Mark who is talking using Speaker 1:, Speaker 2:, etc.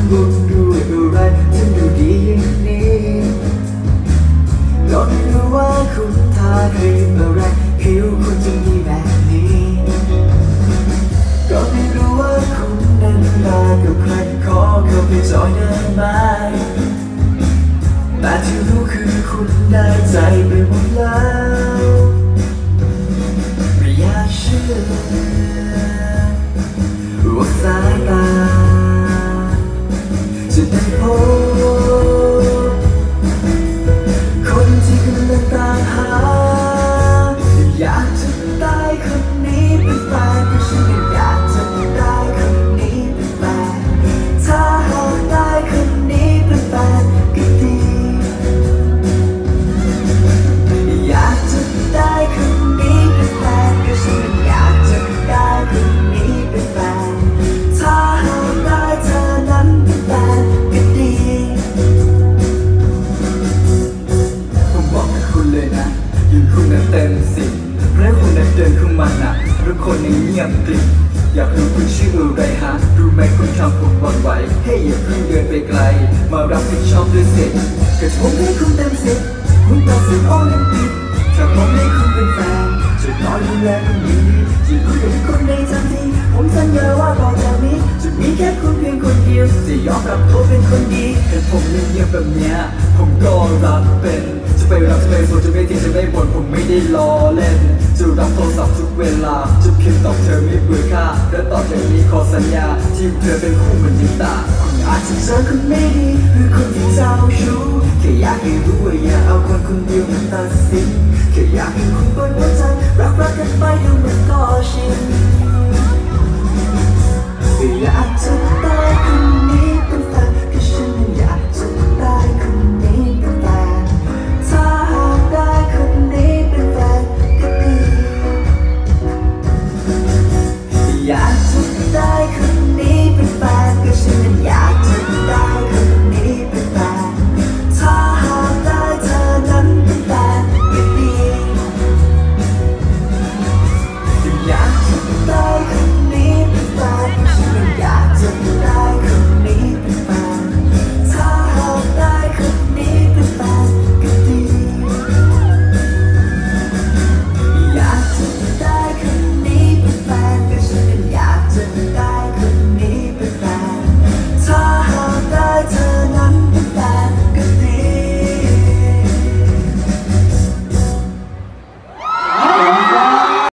Speaker 1: บุญด้วยอะไรถึงดูดีอย่างนี้ก็ไม่รู้ว่าคุณทาครีมอะไรผิวคุณจึงดีแบบนี้ก็ไม่รู้ว่าคุณนั้นมากับใครขอเข้าไปจอยได้ไหมแต่ที่รู้คือคุณได้ใจไปหมดแล้วไม่อยากเชื่อว่าสายตาจะได้พบคนที่กำลังตามหาอยากจะได้คนนี้เป็นแฟนแต่ฉันไม่อยากจะได้คนนี้เป็นแฟนถ้าหากได้คนนี้เป็นแฟนก็ดีอยากจะได้คนนี้เป็นแฟนก็ฉันไม่อยากจะได้คนนี้เป็นแฟนถ้าหากได้เธอนั้นเป็นแฟนก็ดีผมบอกกับคุณเลยนะยิ่งคุณนั้นเต็มสิบและคุณนั้นเดินเข้ามาน่ะทุกคนยังเงียบกริบอยากรู้คุณชื่ออะไรฮะรู้ไหมคุณทำผมหวั่นไหวให้อย่าเพิ่งเดินไปไกลมารับผิดชอบด้วยสิก็ผมให้คุณเต็มสิบคุณตัดสินโอ้ยังผิดถ้าผมให้คุณเป็นแฟนจะคอยดูแลคุณดีจะคุยกับทุกคนในทันทีผมสัญญาว่าต่อจากนี้จะมีแค่คุณเพียงคนเดียวจะยอมรับตัวเป็นคนดีแต่ผมเงียบแบบเนี้ยผมก็รับเป็นจะไปรับจะไปโซจะไม่ทิ้งจะไม่บ่นผมไม่ได้ล้อเล่นจะรับโทรศัพท์ทุกเวลาจะพิมพ์ตอบเธอไม่เบื่อค่าและต่อจากนี้ขอสัญญาที่เธอเป็นคู่เหมือนยิ้มตาคุณอาจจะเจอคนไม่ดีหรือคนที่เจ้าชู้แค่อยากให้รู้ว่าอย่าเอาคนคนเดียวมาตัดสินแค่อยากให้คุณเปิดหัวใจรักกันไปดูเหมือนก็ชินอยากจะได้